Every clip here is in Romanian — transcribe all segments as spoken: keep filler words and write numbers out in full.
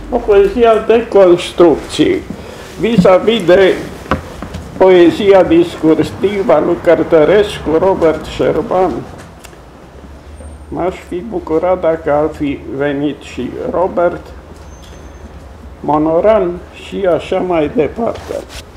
o poezia de construcții, vis-a-vis de poezia discursivă a lui Cărtărescu, Robert Șerban. M-aș fi bucurat dacă ar fi venit și Robert, Monoran și așa mai departe.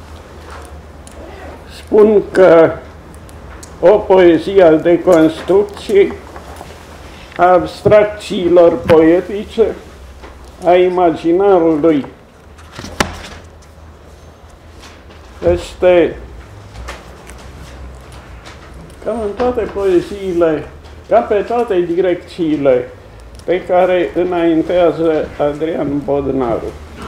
Spun că o poezie al deconstrucției a abstracțiilor poetice, a imaginarului, este ca în toate poeziile, ca pe toate direcțiile pe care înaintează Adrian Bodnaru.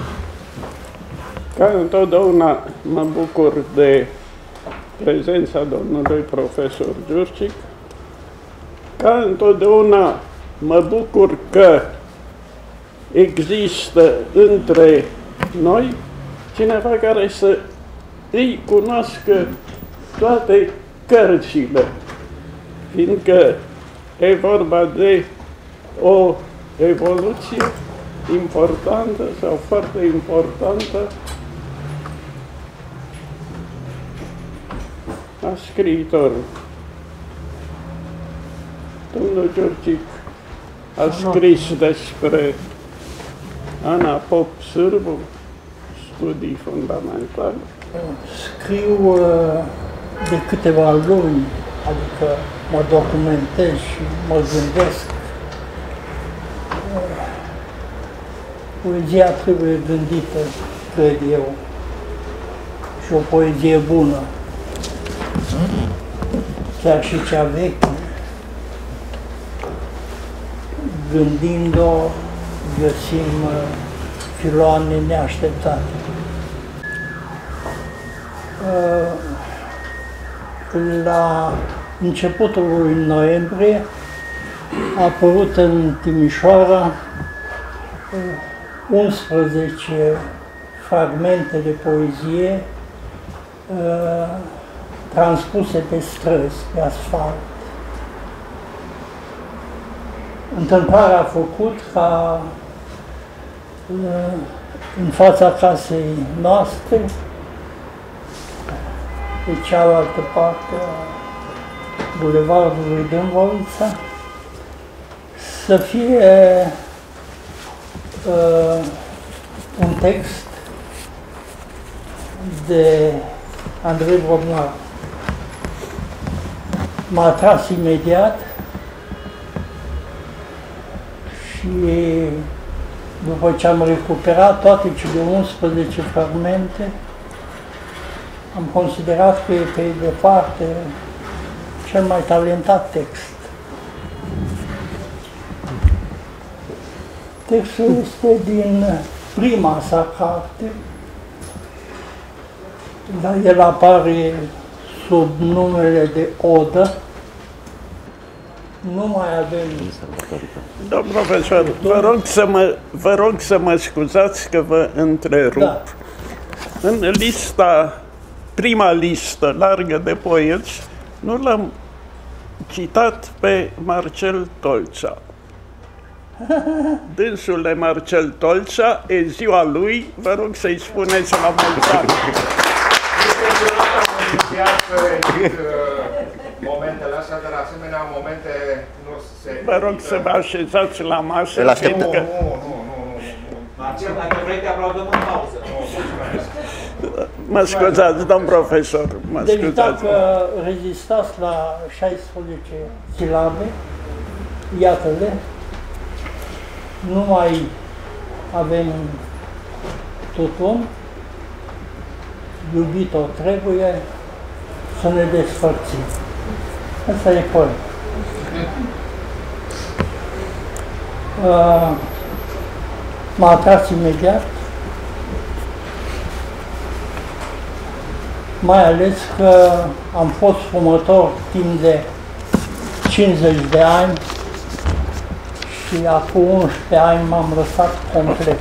Ca întotdeauna mă bucur de prezența domnului profesor Giurcic. Ca întotdeauna mă bucur că există între noi cineva care să îi cunoască toate cărțile, fiindcă e vorba de o evoluție importantă sau foarte importantă a scriitorului. Domnul Giurcic a scris despre Ana Pop Sârbu, studii fundamentale. Scriu uh, de câteva luni, adică mă documentez și mă gândesc. Uh, poezia trebuie gândită, cred eu, și o poezie bună, chiar și cea veche, gândind-o, găsim uh, filoane neașteptate. Uh, la începutul lui noiembrie a apărut în Timișoara uh, unsprezece fragmente de poezie uh, transpuse pe străzi, pe asfalt. Întâmplarea a făcut ca în fața casei noastre, pe cealaltă parte a bulevardului Dâmbovița, să fie uh, un text de Andrei Bodnaru. M-a atras imediat și după ce am recuperat toate cele unsprezece fragmente, am considerat că e pe departe cel mai talentat text. Textul este din prima sa carte, dar el apare sub numele de Odă. Nu mai avem... Domnul profesor, vă rog să mă, vă rog să mă scuzați că vă întrerup. Da. În lista, prima listă largă de poeți, nu l-am citat pe Marcel Tolțea. Dânsule Marcel Tolțea, e ziua lui, vă rog să-i spuneți la mulți ani. Momentele astea, dar asemenea momente nu se... Vă rog să vă așezați la masă. Nu, nu, nu, nu, nu. Marcel, dacă vrei, te aplaudăm în pauză. Mă scuzați, domn profesor, mă deci scuzați. dacă rezistați la șaisprezece silabe, iată-le, nu mai avem tutun, iubit-o trebuie să ne despărțim. Asta e poem. Uh, M-a atras imediat, mai ales că am fost fumător timp de cincizeci de ani și acum unsprezece ani m-am lăsat complet.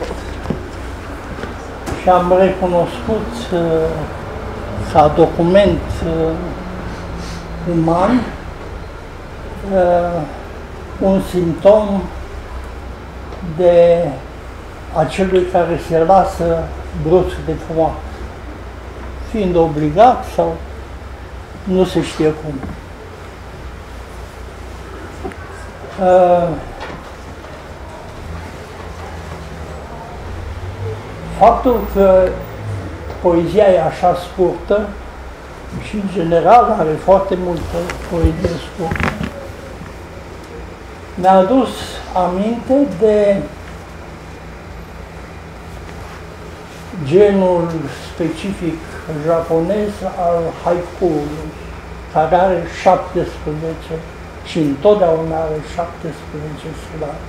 Și am recunoscut uh, ca document uh, uman uh, un simptom de a celui care se lasă brusc de fumat, fiind obligat sau nu se știe cum. Uh, faptul că poezia e așa scurtă și, în general, are foarte multă poezie scurtă, mi-a adus aminte de genul specific japonez al haiku-ului, care are șaptesprezece și întotdeauna are șaptesprezece silabe.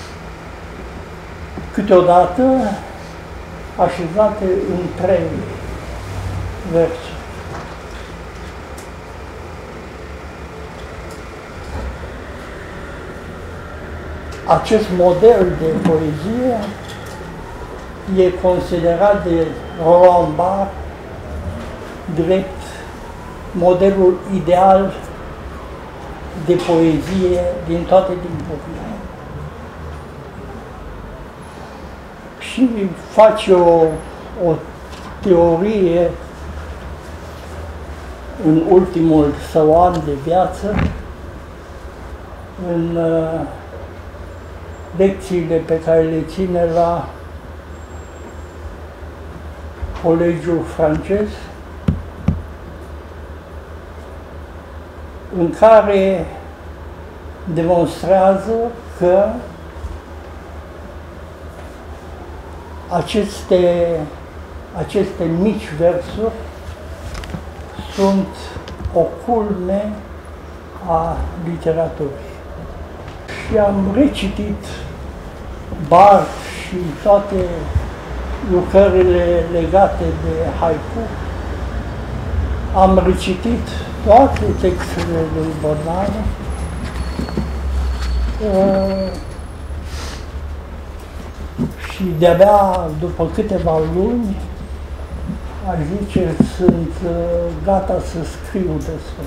Câteodată așezate în trei versuri. Acest model de poezie e considerat de Roland Barthes drept modelul ideal de poezie din toate timpurile. Și face o, o teorie în ultimul său an de viață, în uh, lecțiile pe care le ține la Colegiul francez, în care demonstrează că aceste, aceste mici versuri sunt o culme a literaturii. Și am recitit Barthes și toate lucrările legate de haiku. Am recitit toate textele lui Bodnaru. Uh, și de-abia după câteva luni, aș zice, sunt uh, gata să scriu despre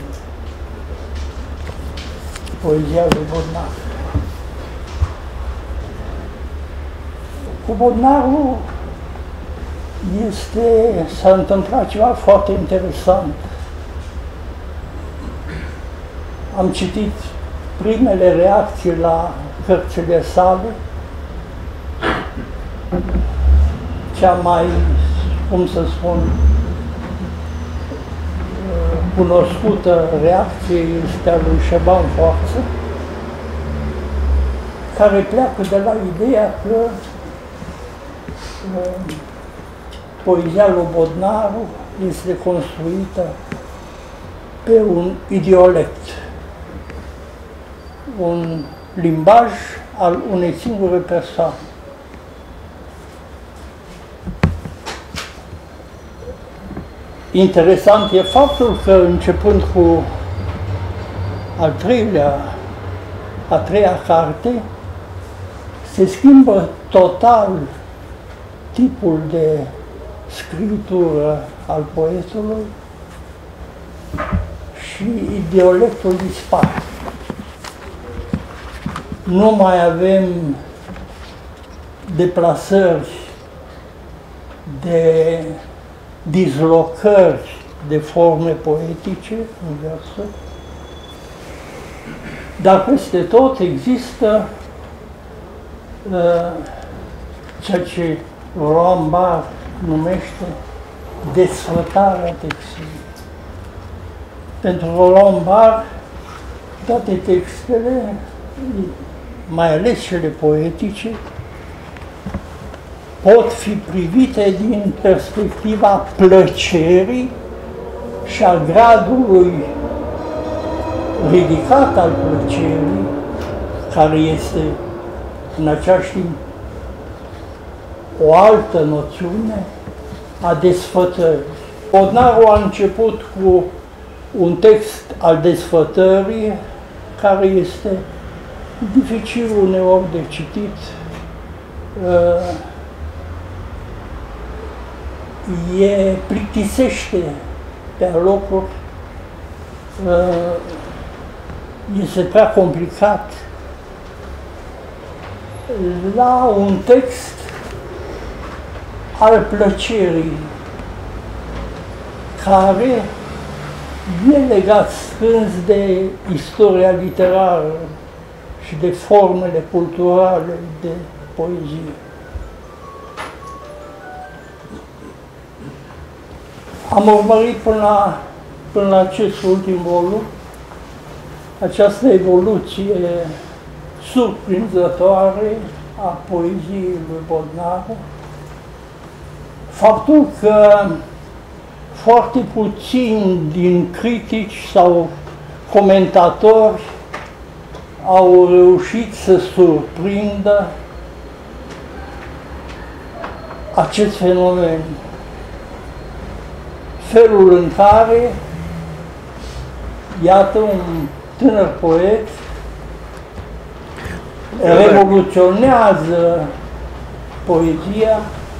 poezia lui Bodnaru. Cu Bodnaru este, s-a întâmplat ceva foarte interesant. Am citit primele reacții la cărțile sale, cea mai, cum să spun, cunoscută reacție este a lui Șeban Foață, care pleacă de la ideea că uh, poezia lui Bodnaru este construită pe un idiolect, un limbaj al unei singure persoane. Interesant e faptul că, începând cu al treilea, a treia carte, se schimbă total tipul de scritură al poetului și idiolectul dispare. Nu mai avem deplasări de dislocări de forme poetice în versuri, dar peste tot există uh, ceea ce Roland Barthes numește desfătarea textului. Pentru Roland Barthes, toate textele, mai ales cele poetice, pot fi privite din perspectiva plăcerii și a gradului ridicat al plăcerii, care este în același timp o altă noțiune a desfătării. Bodnaru a început cu un text al desfătării care este dificil uneori de citit. E plictisește pe locuri, este prea complicat. La un text al plăcerii, care e legat strâns de istoria literară și de formele culturale de poezie. Am urmărit până la, până la acest ultim volum această evoluție surprinzătoare a poeziei lui Bodnaru. Faptul că foarte puțini din critici sau comentatori au reușit să surprindă acest fenomen. Felul în care, iată, un tânăr poet revoluționează poezia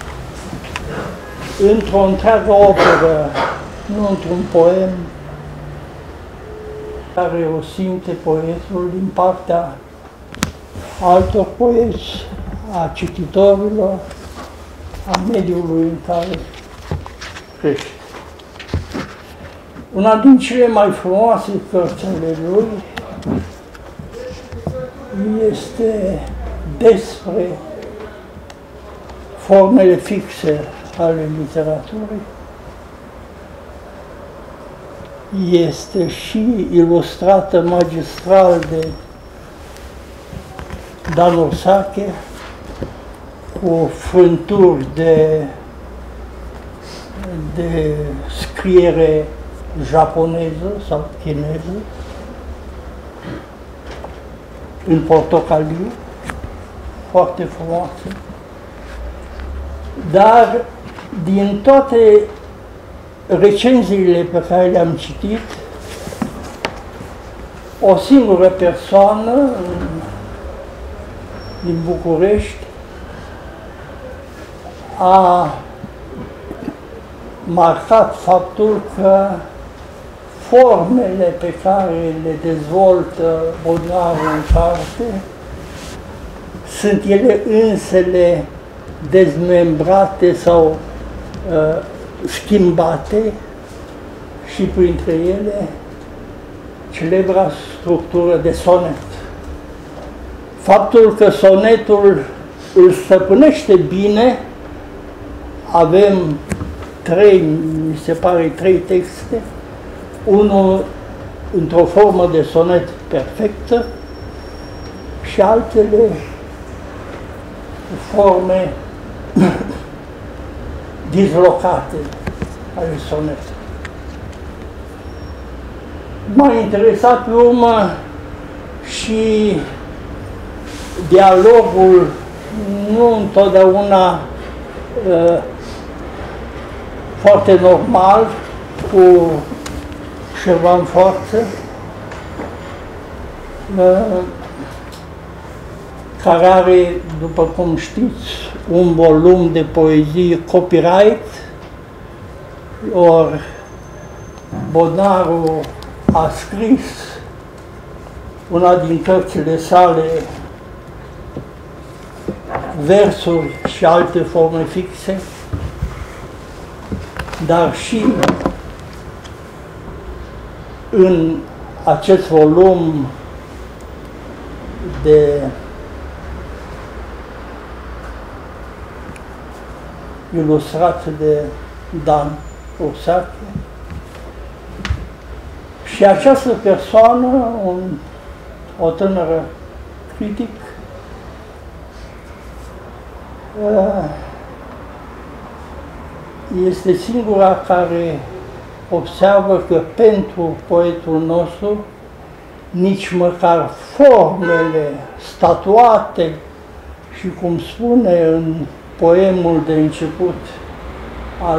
într-o întreagă operă, nu într-un poem, care o simte poetul din partea altor poeți, a cititorilor, a mediului în care crește. Una din cele mai frumoase cărți ale lui este despre formele fixe ale literaturii. Este și ilustrată magistral de Dan Orsacche, cu frânturi de, de scriere japoneză sau chineză, în portocaliu, foarte frumoase. Dar din toate recenziile pe care le-am citit, o singură persoană din București a marcat faptul că formele pe care le dezvoltă Bodnaru în carte sunt ele însele dezmembrate sau uh, schimbate și printre ele celebra structură de sonet. Faptul că sonetul îl stăpânește bine, avem trei, mi se pare, trei texte, unul într-o formă de sonet perfectă și altele forme dislocate ale sonetului. M-a interesat pe urmă și dialogul nu întotdeauna uh, foarte normal cu Șerban Foarță, uh, care are, după cum știți, un volum de poezie copyright, ori Bodnaru a scris una din cărțile sale versuri și alte forme fixe, dar și în acest volum de ilustrat de Dan Orsacche. Și această persoană, un, o tânără critic, este singura care observă că pentru poetul nostru nici măcar formele statuate și, cum spune în poemul de început al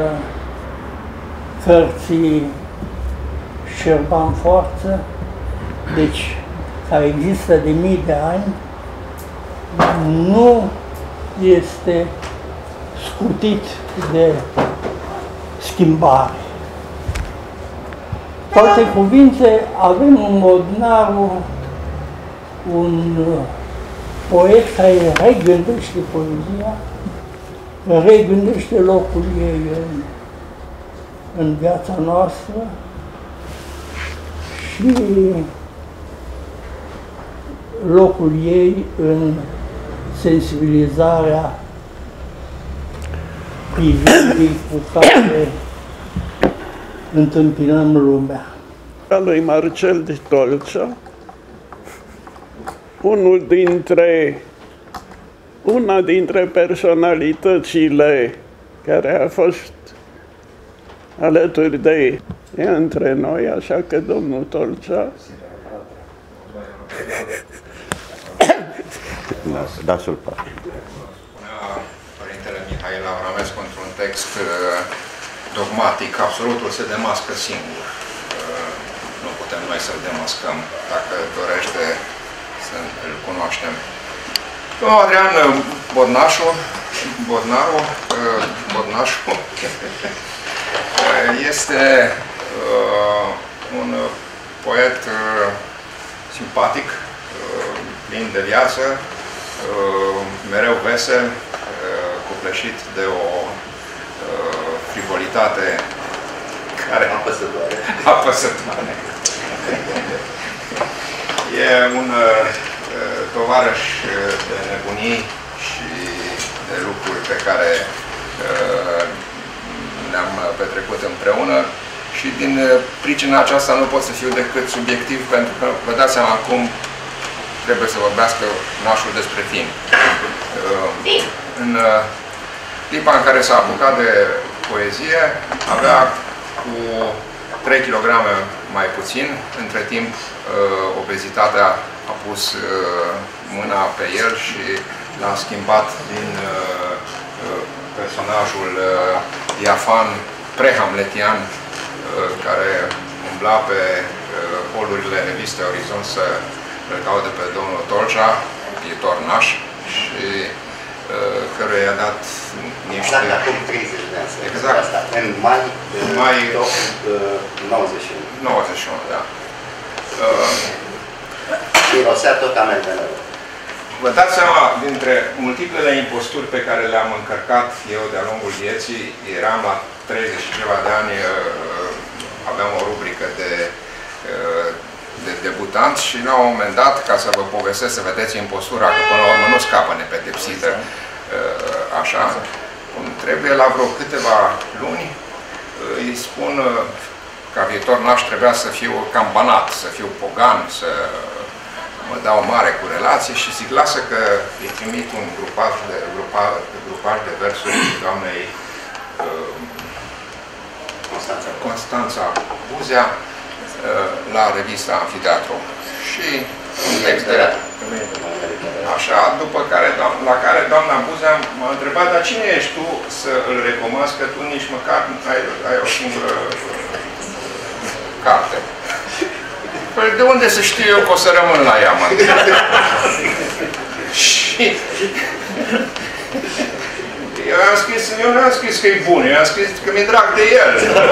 cărții Șerban Foarță, deci care există de mii de ani, nu este scutit de schimbare. Cu alte cuvinte, avem în Bodnaru un poet care regândește poezia, regândește locul ei în, în viața noastră și locul ei în sensibilizarea privirii cu care întâmpinăm lumea. A lui Marcel de Tolcea, unul dintre, una dintre personalitățile care a fost alături de ea între noi, așa că domnul Tolcea. Dasul pa. Spunea Părintele Mihail Avramescu într-un text dogmatic, absolutul se demască singur. Nu putem noi să-l demascăm, dacă dorește să îl cunoaștem. Domnul Adrian Bodnașu, Bodnaru, Bodnașu, este un poet simpatic, plin de viață, mereu vesel, copleșit de o frivolitate care apăsătoare. apăsătoare. E un tovarăș de nebunii și de lucruri pe care le-am petrecut împreună și din pricina aceasta nu pot să fiu decât subiectiv, pentru că vă dați seama cum trebuie să vorbească nașul despre film. În clipa în care s-a apucat de poezie, avea cu trei kilograme mai puțin. Între timp, obezitatea a pus mâna pe el și l-a schimbat din personajul diafan, pre-hamletian, care umbla pe holurile revistei Orizont să îl caute pe domnul Tolcea, viitor naș, și căruia i-a dat niște... Exact acum treizeci de ani. Exact. Asta, în mai, mai nouăzeci și unu. nouăzeci și unu, da. Și rosea tot amendelor. Vă dați seama, dintre multiplele imposturi pe care le-am încărcat eu de-a lungul vieții, eram la treizeci și ceva de ani, aveam o rubrică de, de debutanți și la un moment dat, ca să vă povestesc, să vedeți impostura, că până la urmă nu scapă nepedepsită, așa, cum trebuie, la vreo câteva luni, îi spun, ca viitor naș trebuia să fiu campanat, să fiu pogan, să mă dau mare cu relații și zic, lasă că îi trimit un grupaj de, grupa, grupaj de versuri doamnei uh, Constanța. Constanța Buzea uh, la revista Amfiteatru. Și un text de așa, după care, la care doamna Buzea m-a întrebat, dar cine ești tu să îl recomanzi, că tu nici măcar ai, ai o singură carte. Păi de unde să știu eu că o să rămân la ea, mă? Și eu am scris, eu nu am scris că e bun, eu am scris că mi-e drag de el.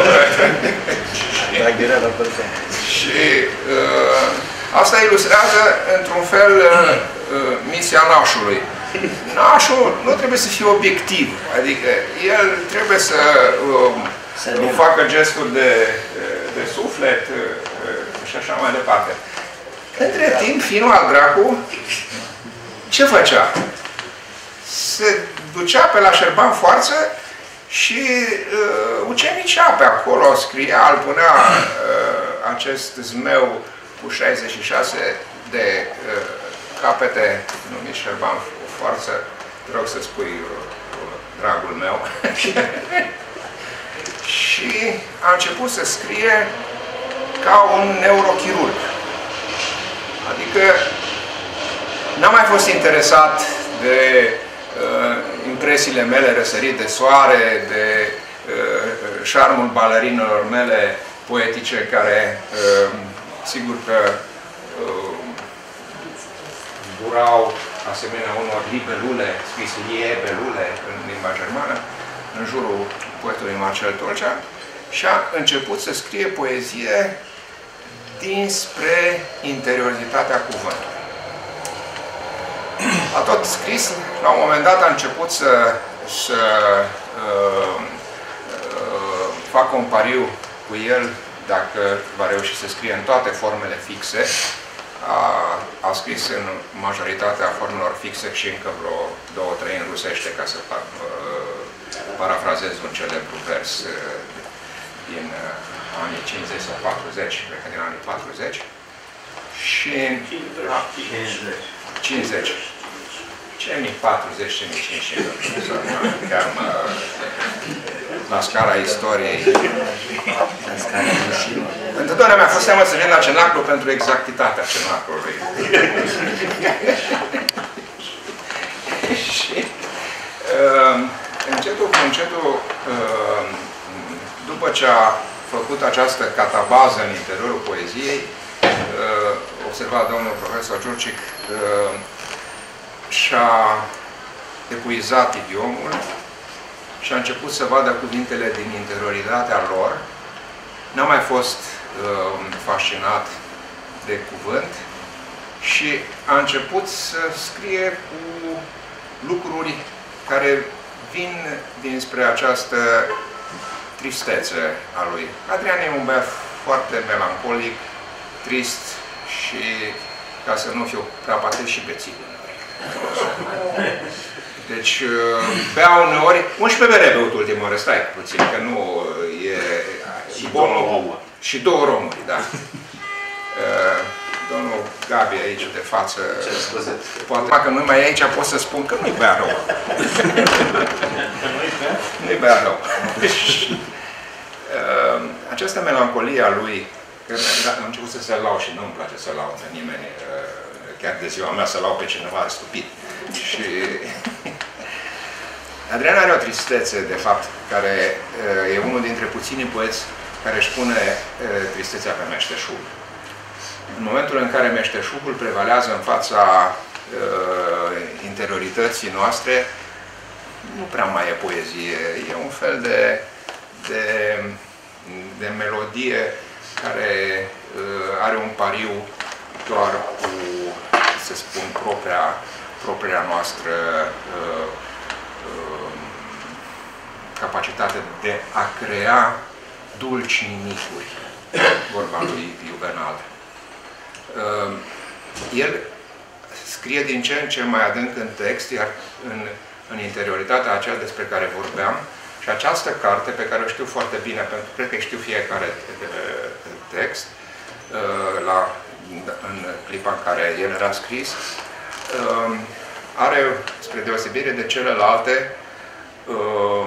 Și uh, asta ilustrează, într-un fel, uh, uh, misia nașului. Nașul nu trebuie să fie obiectiv, adică el trebuie să uh, facă gesturi de, de suflet, uh, și așa mai departe. Între timp, finul al dracu, ce făcea? Se ducea pe la Șerban Foarță și uh, ucenicea pe acolo, scria, îl punea uh, acest zmeu cu șaizeci și șase de uh, capete, numit Șerban Foarță, te rog să spui, uh, dragul meu. Și a început să scrie ca un neurochirurg. Adică n-am mai fost interesat de uh, impresiile mele răsărit de soare, de uh, șarmul balerinelor mele poetice, care uh, sigur că uh, durau asemenea unor libelule, scrise liebelule în limba germană, în jurul poetului Marcel Tolcea, și a început să scrie poezie dinspre interioritatea cuvântului. A tot scris, la un moment dat a început să să uh, uh, facă un pariu cu el dacă va reuși să scrie în toate formele fixe. A, a scris în majoritatea formelor fixe și încă vreo două, trei în rusește, ca să fac, uh, parafrazez un celebru vers uh, din uh, anii cincizeci sau patruzeci, cred că din anii patruzeci. Și cincizeci. Ce mi patruzeci, ce mi cincizeci. Cam uh, la scara istoriei. Întotdeauna mi-a fost teamă să vin la cenaclu pentru exactitatea cenaclului. Și uh, încetul cu încetul, uh, după ce a făcut această catabază în interiorul poeziei, uh, observa domnul profesor Giurgic, uh, și-a epuizat idiomul și a început să vadă cuvintele din interioritatea lor. N-a mai fost uh, fascinat de cuvânt și a început să scrie cu lucruri care vin dinspre această tristețe a lui. Adrian e un băiat foarte melancolic, trist și, ca să nu fiu prea patet, și bețiv. Deci, bea uneori, unsprezece bere beut ultima oară, stai puțin, că nu e... Și două romuri. Și două romuri, da. Domnul Gabi aici de față, poate dacă nu mai e aici, pot să spun că nu-i bea rău. Nu-i bea rău. Această melancolie a lui, că am început să se lau și nu-mi place să lau pe nimeni, chiar de ziua mea să lau pe cineva stupid. Și Adrian are o tristețe, de fapt, care e unul dintre puținii poeți care își pune tristețea pe meșteșug. În momentul în care meșteșugul prevalează în fața uh, interiorității noastre, nu prea mai e poezie, e un fel de, de, de melodie care uh, are un pariu doar cu, să spun, propria, propria noastră uh, uh, capacitate de a crea dulci nimicuri, vorba lui Juvenal. Uh, el scrie din ce în ce mai adânc în text, iar în, în interioritatea aceea despre care vorbeam, și această carte, pe care o știu foarte bine, pentru că cred că știu fiecare text, uh, la, în clipa în care el era scris, uh, are, spre deosebire de celelalte, uh,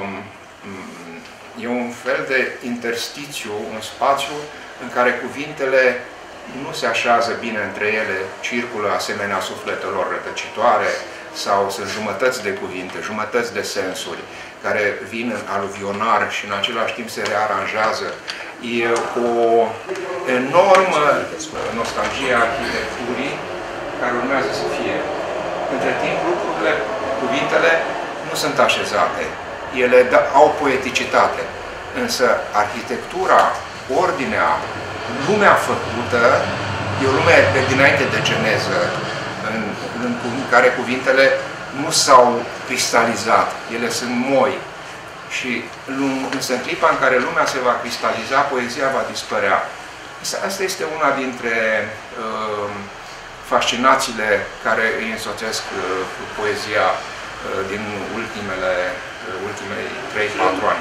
e un fel de interstițiu, un spațiu în care cuvintele nu se așează bine între ele, circulă asemenea sufletelor rătăcitoare sau sunt jumătăți de cuvinte, jumătăți de sensuri care vin în aluvionar și în același timp se rearanjează. E o enormă nostalgie a arhitecturii care urmează să fie. Între timp, lucrurile, cuvintele nu sunt așezate. Ele au poeticitate. Însă arhitectura, ordinea, lumea făcută, e o lume de dinainte de geneză, în, în, în care cuvintele nu s-au cristalizat, ele sunt moi. Și însă în clipa în care lumea se va cristaliza, poezia va dispărea. Asta este una dintre uh, fascinațiile care îi însoțesc uh, poezia uh, din ultimele, uh, ultimei trei patru ani.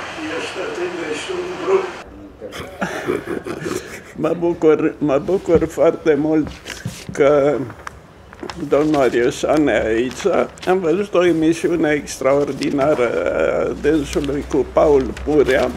Mă bucur, mă bucur foarte mult că domnul Arioșan e aici. Am văzut o emisiune extraordinară a dânsului cu Paul Purea.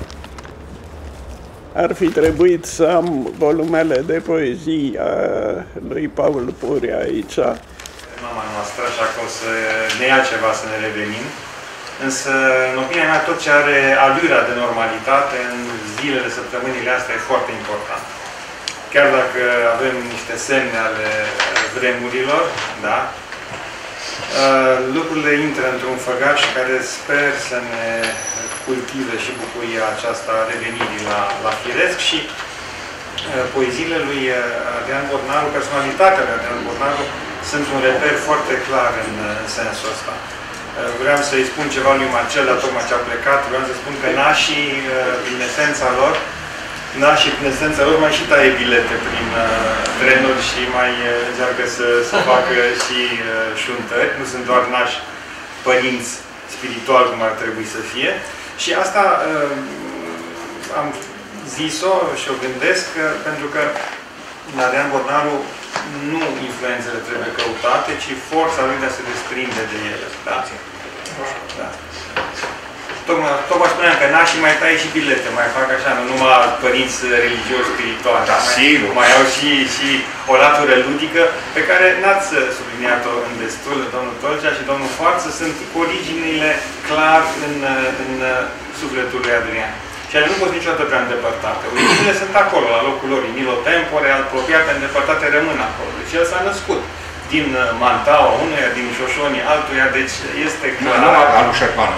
Ar fi trebuit să am volumele de poezie a lui Paul Purea aici. Mama noastră, așa că o să ne ia ceva să ne revenim. Însă, în opinia mea, tot ce are alura de normalitate în zilele, săptămânile astea e foarte important. Chiar dacă avem niște semne ale vremurilor, da? Lucrurile intră într-un făgaș care sper să ne cultive și bucuria aceasta a revenirii la, la firesc și poeziile lui Adrian Bornaru, personalitatea lui Adrian Bornaru, sunt un reper foarte clar în, în sensul ăsta. Vreau să-i spun ceva lui Marcel, dar tocmai ce a plecat. Vreau să spun că nașii, prin esența lor, nașii, prin esența lor, mai și taie bilete prin trenuri și mai încearcă să, să facă și șuntări. Nu sunt doar nași părinți spiritual cum ar trebui să fie. Și asta am zis-o și o gândesc pentru că la Adrian Bornaru nu influențele trebuie căutate, ci forța lui de a se desprinde de ele. Da? Da. Tocmai, tocmai spuneam că nașii mai taie și bilete, mai fac așa, nu numai părinți religioși, spirituali. Da, mai, mai au și, și o latură ludică pe care n-ați subliniat-o în destul, domnul Tolcea și domnul Foarță, sunt originile clar în, în sufletul lui Adrian. Și ele nu pot niciodată prea îndepărtate. Originile sunt acolo, la locul lor. Nilo tempore, apropiate, îndepărtate, rămân acolo. Deci el s-a născut din Mantaua unuia, din Șoșonii altuia, deci este clar. Nu, nu, al Șerban.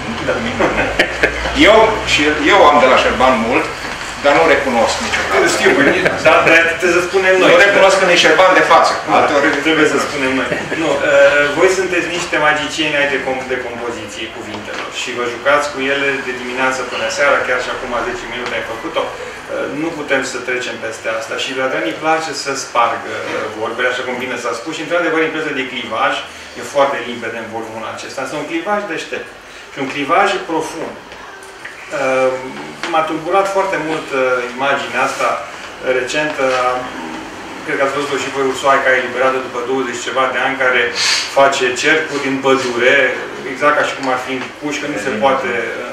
Eu, și eu am de la Șerban mult, dar nu recunosc niciodată. Știu, dar trebuie să spunem noi. Nu recunosc că e Șerban de față. Trebuie să spunem noi. Nu, voi sunteți niște magicieni ai de, comp de compoziție cuvintelor și vă jucați cu ele de dimineață până seara, chiar și acum zece minute ai făcut-o. Nu putem să trecem peste asta și la Adrian îi place să spargă vorbele, așa cum bine s-a spus și într-adevăr impresia de clivaj e foarte limpede în volumul acesta. Este un clivaj deștept și un clivaj profund. M-a tulburat foarte mult imaginea asta recentă, cred că ați văzut-o și voi, Ursoaica eliberată după douăzeci ceva de ani, care face cercuri în pădure, exact ca și cum ar fi în pușcă, nu se poate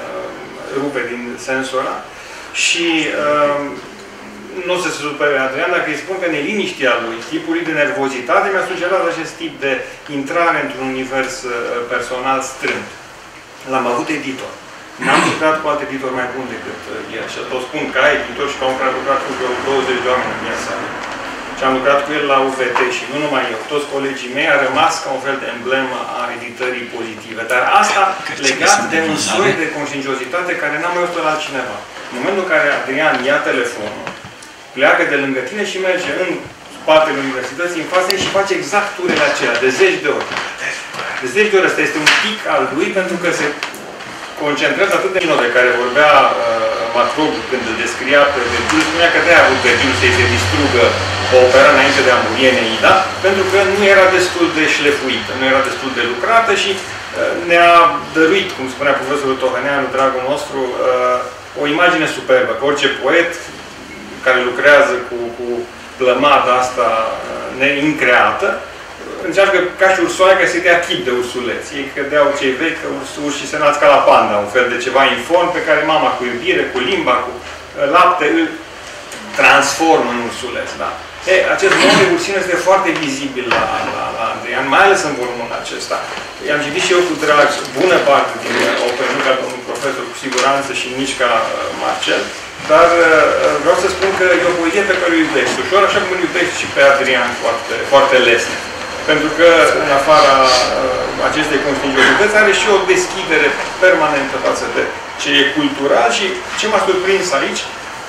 rupe din sensul ăla. Și uh, nu o să se supere Adrian dacă îi spun că neliniștea lui, tipul lui de nervozitate, mi-a sugerat acest tip de intrare într-un univers uh, personal strâmt. L-am avut editor. N-am lucrat cu alt editor mai bun decât uh, el. Și tot spun ca editor și ca un care a lucrat cu douăzeci de oameni în viața lui. Și am lucrat cu el la U V T și nu numai eu, toți colegii mei, a rămas ca un fel de emblemă a editării pozitive. Dar asta legat de un soi de conștiinciozitate care n-am mai văzut la altcineva. În momentul în care Adrian ia telefonul, pleacă de lângă tine și merge în spatele universității, în față și face exact turele acelea, de zeci de ori. De zeci de ori ăsta este un pic al lui, pentru că se concentrează atât de mine de care vorbea uh, Matrog când îl descria pe Vergil, spunea că de-aia a avut Vergil să-i se distrugă opera înainte de a muri Eneida, pentru că nu era destul de șlefuită, nu era destul de lucrată și uh, ne-a dăruit, cum spunea profesorul Tohăneanu, dragul nostru, uh, o imagine superbă, că orice poet care lucrează cu, cu plămada asta neincreată, încearcă ca și ursoaica să-i dea chip de ursuleț. Ei credeau cei vechi că ursul se nasc ca la panda, un fel de ceva inform pe care mama cu iubire, cu limba, cu lapte, îl transformă în ursuleț. Da? E, acest mod de ursină este foarte vizibil la, la, la Adrian, mai ales în volumul acesta. I-am citit și eu cu drag bună parte din opere, nu ca domnul profesor cu siguranță și nici ca Marcel, dar vreau să spun că e o poezie pe care o iubești ușor, așa cum îl iubești și pe Adrian foarte, foarte lesne. Pentru că, în afara acestei conștiinciozități, are și o deschidere permanentă față de ce e cultural și ce m-a surprins aici,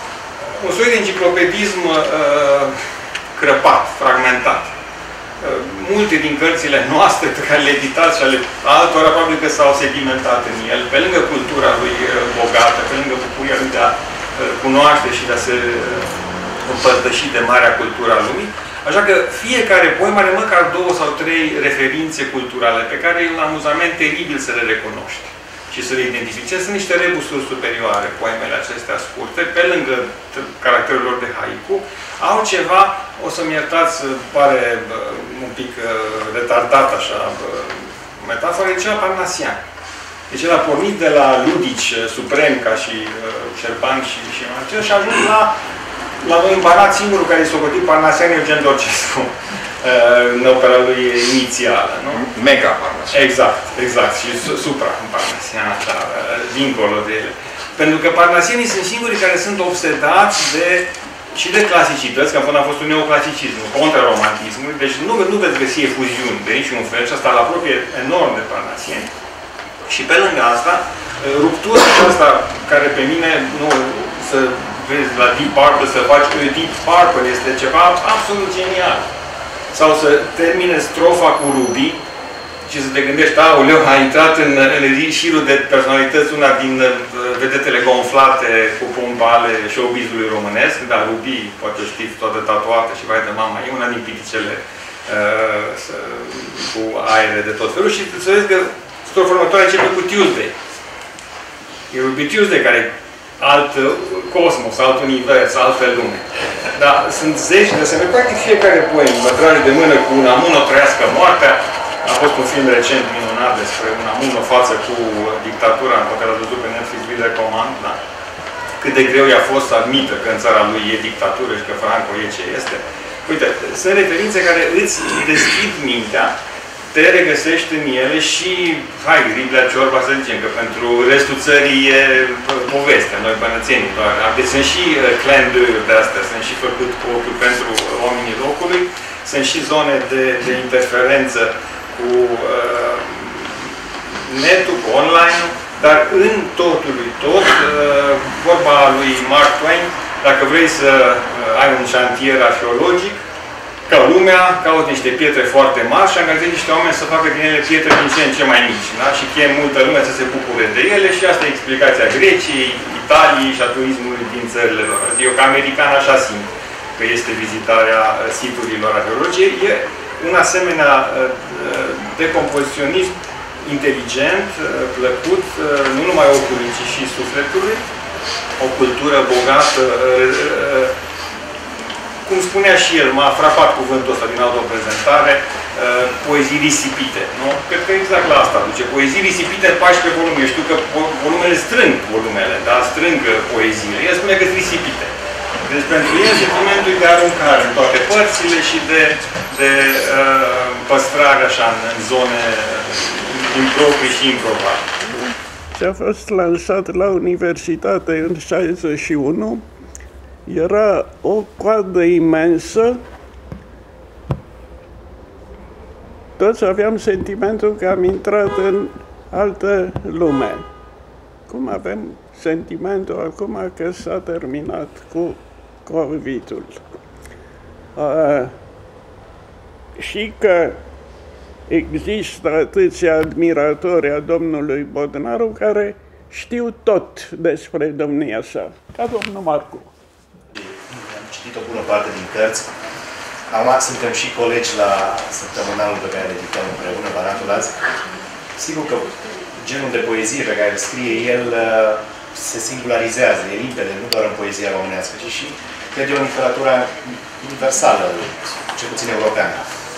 un soi de enciclopedism uh, crăpat, fragmentat. Uh, multe din cărțile noastre pe care le editați și ale altora, probabil că s-au sedimentat în el, pe lângă cultura lui uh, bogată, pe lângă bucuria lui de a uh, cunoaște și de a se uh, împărtăși de marea cultură a lumii. Așa că fiecare poem are măcar două sau trei referințe culturale pe care e un amuzament teribil să le recunoști și să le identifice. Sunt niște rebusuri superioare, poemele acestea scurte, pe lângă caracterul lor de haiku, au ceva, o să-mi iertați, pare bă, un pic uh, retardat așa, bă, metaforă, e ceva parnasian. Deci el a pornit de la ludici uh, suprem, ca și uh, Șerban și, și Marcel, și a ajuns la, la un împărat singurul care i s-a socotit parnasian, Eugen Dorcescu, în opera lui inițială, nu? Mega parnasian. Exact, exact. Și supra parnasian, așa, dincolo de ele. Pentru că parnasienii sunt singurii care sunt obsedați de, și de clasicități, că în fond a fost un neoclasicism, contra romantismului, deci nu, nu veți găsi efuziuni de niciun fel și asta îl apropie enorm de parnasieni. Și pe lângă asta, ruptura asta care pe mine, nu, să vezi la Deep Purple, să faci Deep Purple, este ceva absolut genial. Sau să termine strofa cu Ruby și să te gândești, aoleu, a intrat în, în șirul de personalități una din uh, vedetele gonflate cu pompa ale showbizului românesc, dar Rubi, poate o știți, toată tatuată și vai de mama, e una din piticele uh, cu aere de tot felul și să vezi că strofa următoare începe cu Tuesday. E Ruby Tuesday, care e alt cosmos, alt univers, altă lume. Dar sunt zeci de semne. Practic fiecare poem mă trage de mână cu un amun o trăiască moartea. A fost un film recent minunat despre un amun o față cu dictatura, pe care l-a văzut pe Netflix, vi recomand, da? Cât de greu i-a fost să admită că în țara lui e dictatură și că Franco e ce este. Uite, sunt referințe care îți deschid mintea, te regăsești în ele și, hai, Riblea Ciorba să zicem, că pentru restul țării e povestea, noi bănățenii doar. Deci sunt și clan-uri de astea, sunt și făcut cu ochiul pentru oamenii locului, sunt și zone de, de interferență cu uh, netul, cu online-ul, dar în totul lui tot, uh, vorba lui Mark Twain, dacă vrei să uh, ai un șantier arheologic, ca lumea, caut niște pietre foarte mari și angajezi niște oameni să facă din ele pietre din ce în ce mai mici. Da? Și chem multă lume să se bucure de ele și asta e explicația Greciei, Italiei și a turismului din țările lor. Eu ca american așa simt că este vizitarea siturilor arheologice. E un asemenea decompoziționism inteligent, plăcut, nu numai ocului, ci și sufletului. O cultură bogată, cum spunea și el, m-a frapat cuvântul ăsta din autoprezentare, uh, poezii risipite, nu? Cred că exact la asta duce. Poezii risipite în paisprezece volume. Eu știu că volumele strâng volumele, da? Strâng poeziile. El spune că sunt risipite. Deci pentru el sentimentul de aruncare în toate părțile și de, de uh, păstrare așa în, în zone improprii și improvate. Ce a fost lansat la universitate în șaizeci și unu, era o coadă imensă. Toți aveam sentimentul că am intrat în altă lume. Cum avem sentimentul acum că s-a terminat cu COVID-ul. Uh, și că există atâția admiratori a domnului Bodnaru care știu tot despre domnia sa, ca domnul Marcu. Am citit o bună parte din cărți. Acum suntem și colegi la săptămânalul pe care le dictăm împreună, Banatul azi. Sigur că genul de poezie pe care îl scrie el se singularizează, e limpede, nu doar în poezia românească, ci și, cred eu, în literatura universală, cel puțin europeană.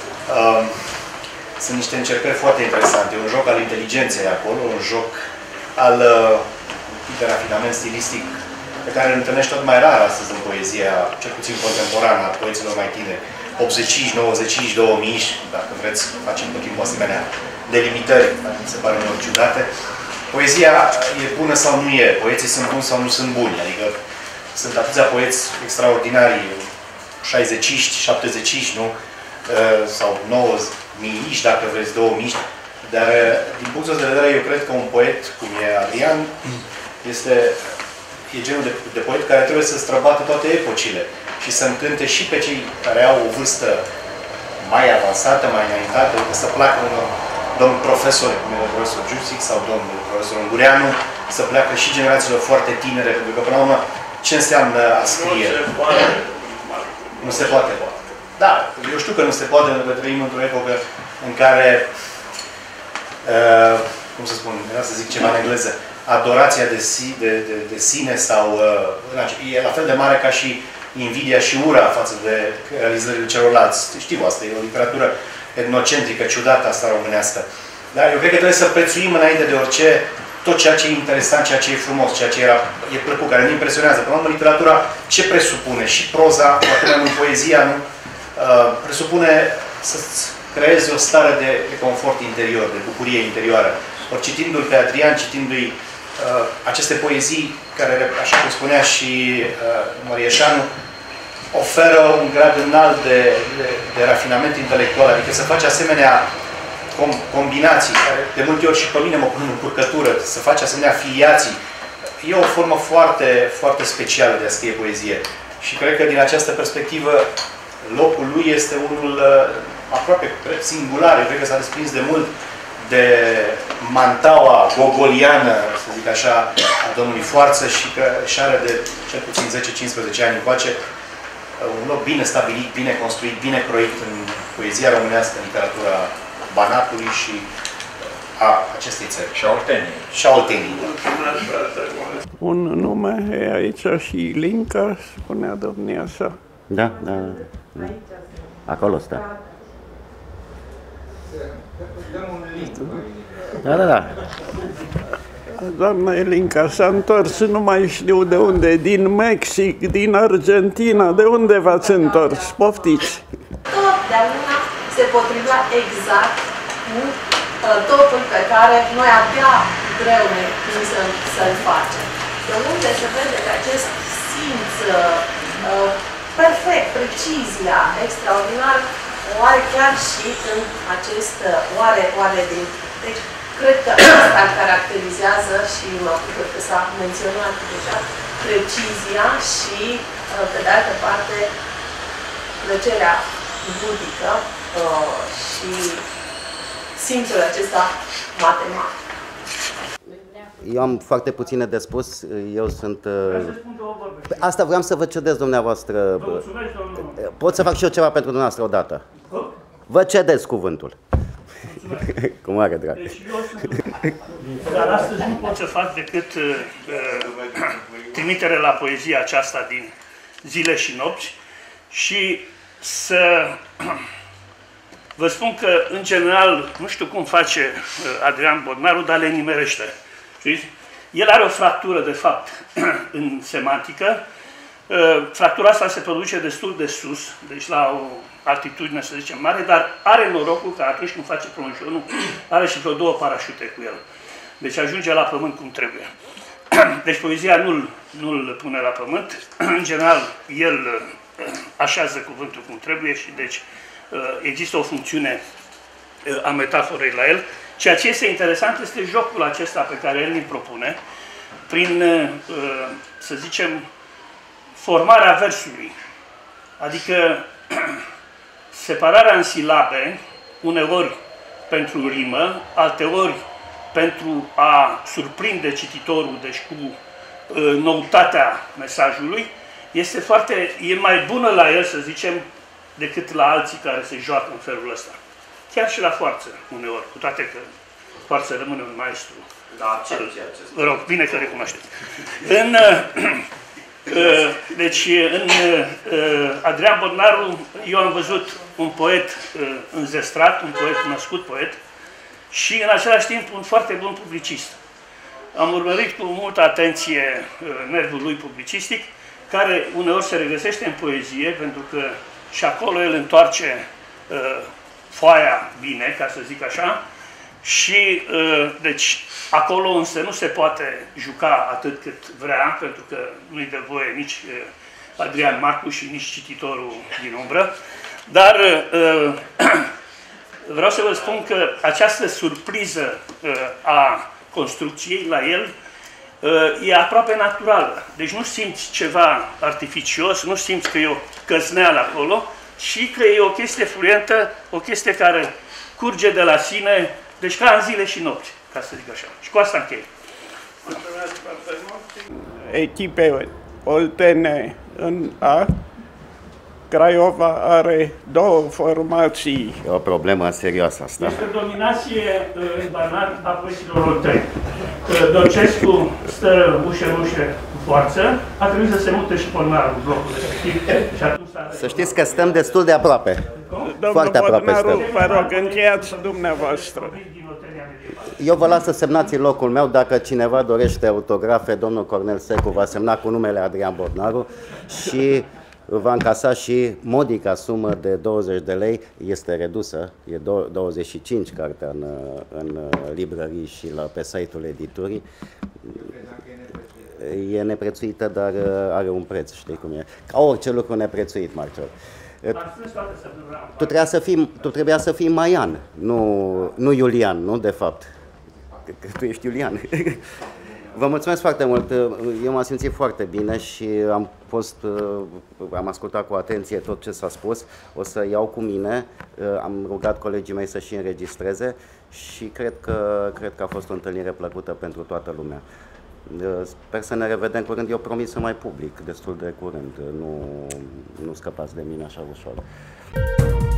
Sunt niște încercări foarte interesante. E un joc al inteligenței acolo, un joc al uh, de rafinament stilistic pe care îl întâlnești tot mai rar astăzi în poezia, cel puțin contemporană, a poeților mai tineri. optzeci, nouăzeci, două mii, dacă vreți, facem tot timpul asemenea delimitări, care mi se pare uneori ciudate. Poezia e bună sau nu e, poeții sunt buni sau nu sunt buni, adică sunt atâția poeți extraordinari, șaizeciști, șaptezeciști, nu? Sau nouă mii, dacă vreți, două mii, dar din punctul de vedere, eu cred că un poet, cum e Adrian, este e genul de, de poet care trebuie să străbată toate epocile și să încânte și pe cei care au o vârstă mai avansată, mai înaintată, să placă un domn profesor, cum e profesor Giusic sau domnul profesor Ungureanu, să pleacă și generațiilor foarte tinere, pentru că, până la urmă, ce înseamnă a scrie? Nu se poate. Nu se poate. Da, eu știu că nu se poate, pentru că trăim într-o epocă în care, uh, cum să spun, vreau să zic ceva în engleză, adorația de, si, de, de, de sine sau uh, e la fel de mare ca și invidia și ura față de realizările celorlalți. Știu asta, e o literatură etnocentrică, ciudată asta românească. Dar eu cred că trebuie să prețuim înainte de orice tot ceea ce e interesant, ceea ce e frumos, ceea ce era, e plăcut, care ne impresionează. Până la urmă, literatura ce presupune? Și proza, atât mai mult poezia, nu? Uh, presupune să-ți creezi o stare de, de confort interior, de bucurie interioară. Ori citindu-l pe Adrian, citindu-i uh, aceste poezii, care, așa cum spunea și uh, Mărieșanu, oferă un grad înalt de, de, de rafinament intelectual, adică să faci asemenea com, combinații, care de multe ori și pe mine mă pun în încurcătură, să faci asemenea filiații. E o formă foarte, foarte specială de a scrie poezie. Și cred că din această perspectivă locul lui este unul uh, aproape cred, singular. Eu cred că s-a desprins de mult de mantaua gogoliană, să zic așa, a domnului Foarță și că și are de cel puțin zece cincisprezece ani încoace un loc bine stabilit, bine construit, bine croit în poezia românească, în literatura Banatului și a acestei țări. Și a Olteniei. Și a Olteniei. Un nume e aici și Linca, spunea domnia sa. Da, da. Acolo stă. Da, da, da. Doamna Elinca s-a întors, nu mai știu de unde, din Mexic, din Argentina, de unde v-ați întors? Poftiți! Totdeauna se potrivea exact cu uh, totul pe care noi abia greu ne să, să-l facem. De unde se vede că acest simț uh, perfect, precizia, extraordinar, o are chiar și în acest uh, oare, oare din... Deci, cred că asta caracterizează și mă bucur că s-a menționat deja precizia și, pe de altă parte, plăcerea budică uh, și simțul acesta matematic. Eu am foarte puține de spus, eu sunt... Asta vreau să vă cedez dumneavoastră. Pot să fac și eu ceva pentru dumneavoastră odată. Vă cedez cuvântul. Cu mare drag. Deci eu sunt... Dar astăzi nu pot să fac decât uh, trimitere la poezia aceasta din Zile și Nopți și să vă spun că, în general, nu știu cum face Adrian Bodnaru, dar le nimerește. Știți? El are o fractură, de fapt, în semantică. Fractura asta se produce destul de sus, deci la o altitudine, să zicem, mare, dar are norocul că atunci când face prunjonul, are și vreo două parașute cu el. Deci ajunge la pământ cum trebuie. Deci poezia nu-l nu-l pune la pământ. În general, el așează cuvântul cum trebuie și deci există o funcțiune a metaforei la el. Ceea ce este interesant este jocul acesta pe care el îl propune prin, să zicem, formarea versului. Adică separarea în silabe, uneori pentru rimă, alteori pentru a surprinde cititorul, deci cu uh, noutatea mesajului, este foarte, e mai bună la el, să zicem, decât la alții care se joacă în felul ăsta. Chiar și la Foarță, uneori, cu toate că Foarță rămâne un maestru. Da, ce acest. Vă rog, bine că recunoașteți. În, uh, deci, în uh, Adrian Bodnaru, eu am văzut un poet uh, înzestrat, un poet născut poet, și în același timp un foarte bun publicist. Am urmărit cu multă atenție uh, nervul lui publicistic, care uneori se regăsește în poezie, pentru că și acolo el întoarce uh, foaia bine, ca să zic așa, și uh, deci acolo însă nu se poate juca atât cât vrea, pentru că nu-i dă voie nici uh, Adrian Marcu și nici cititorul din umbră, dar uh, vreau să vă spun că această surpriză uh, a construcției la el uh, e aproape naturală. Deci nu simți ceva artificios, nu simți că e o căzneală acolo, și că e o chestie fluentă, o chestie care curge de la sine, deci ca în zile și nopți, ca să zic așa. Și cu asta închei. Echipe oltene în A, Craiova are două formații. E o problemă serioasă asta. Este dominație în Banat a poeților olteni. Dorcescu stă ușă în ușă cu Foarță, a trebuit să se mute și Bodnaru în blocul respectiv. Și atunci să știți că stăm destul de aproape. Domnul Foarte aproape Bodnaru, stăm. vă rog, încheiați dumneavoastră. Eu vă las să semnați în locul meu. Dacă cineva dorește autografe, domnul Cornel Secu va semna cu numele Adrian Bodnaru și va încasa și modica sumă de douăzeci de lei, este redusă, e douăzeci și cinci cartea în, în librării și la, pe site-ul editurii. E neprețuită, dar are un preț, știi cum e. Ca orice lucru neprețuit, Marcel. Tu trebuia să fii, tu trebuia să fii Maian, nu, nu Iulian, nu de fapt. Că tu ești Iulian. Vă mulțumesc foarte mult, eu m-am simțit foarte bine și am fost, am ascultat cu atenție tot ce s-a spus, o să iau cu mine, am rugat colegii mei să și înregistreze și cred că, cred că a fost o întâlnire plăcută pentru toată lumea. Sper să ne revedem curând, eu promit să mai public destul de curând, nu, nu scăpați de mine așa ușor.